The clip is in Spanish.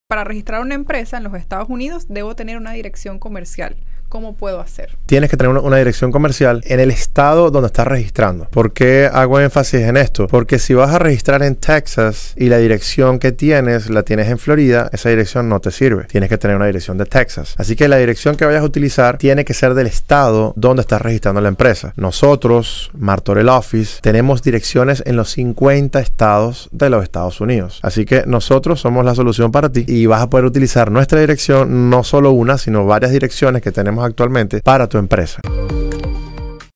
Para registrar una empresa en los Estados Unidos, debo tener una dirección comercial. ¿Cómo puedo hacer? Tienes que tener una dirección comercial en el estado donde estás registrando. ¿Por qué hago énfasis en esto? Porque si vas a registrar en Texas y la dirección que tienes la tienes en Florida, esa dirección no te sirve. Tienes que tener una dirección de Texas. Así que la dirección que vayas a utilizar tiene que ser del estado donde estás registrando la empresa. Nosotros, Martorell Office, tenemos direcciones en los 50 estados de los Estados Unidos. Así que nosotros somos la solución para ti y vas a poder utilizar nuestra dirección, no solo una, sino varias direcciones que tenemos actualmente para tu empresa.